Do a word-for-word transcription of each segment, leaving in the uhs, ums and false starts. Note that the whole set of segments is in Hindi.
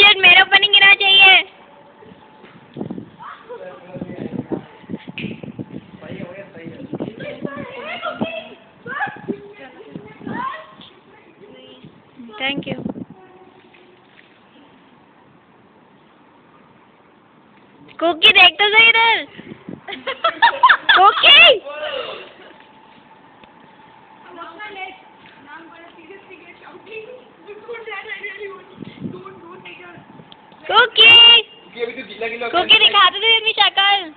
चॉकलेट मेरे ऊपर नहीं गिरना चाहिए। Thank you. कुकी देख तो सही इधर। कुकी कुकी कुकी दिखा दो अपनी शक्ल।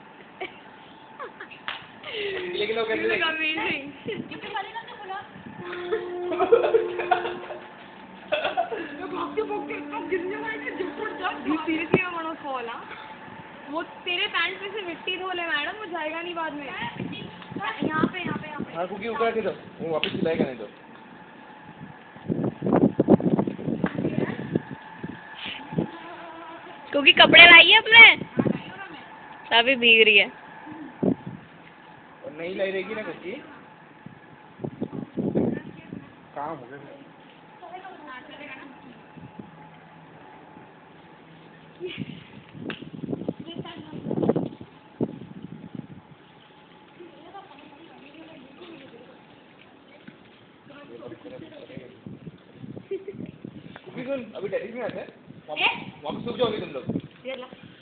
वो तेरे पैंट पे से मिट्टी धो ले मैडम, वो जाएगा नहीं बाद में। यहाँ पे यहाँ पे यहाँ पे। हाँ कुकी उठा के दो, वो वापस खिलाएगा नहीं तो। कुकी कपड़े लाइए अपने, अभी भीग रही है। और नहीं लाई रहेगी ना कुकी, काम हो गया। अभी डैडी में आते हैं, वापस सूख जाओगे तुम लोग।